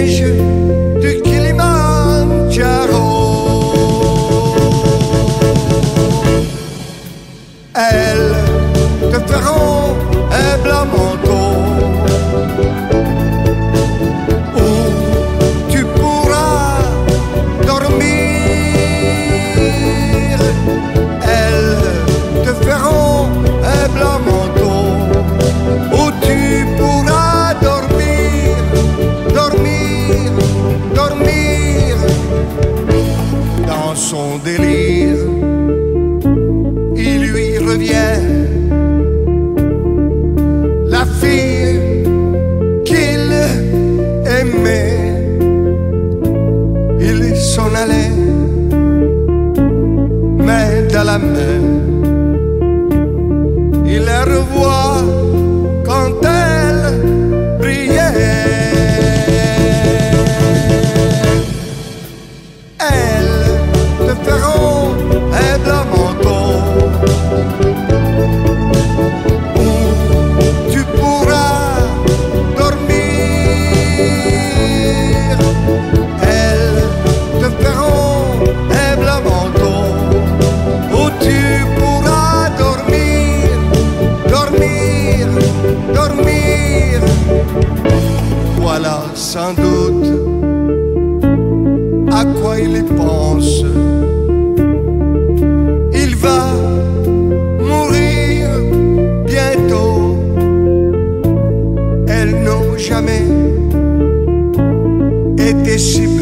neiges du Kilimandjaro. Elles te feront un blanc manteau où tu pourras dormir. Elles te feront un blanc manteau où tu pourras dormir, dormir, dormir. Dans son délire, il lui revient la fille qu'il aimait. Il s'en allait, main dans la main. Il la revoit quand elle brillait. Elles te feront un blanc manteau où tu pourras dormir. Elles te feront un blanc manteau où tu pourras dormir, dormir, dormir. Voilà sans doute à quoi il pense. Il va mourir bientôt. Elles n'ont jamais été si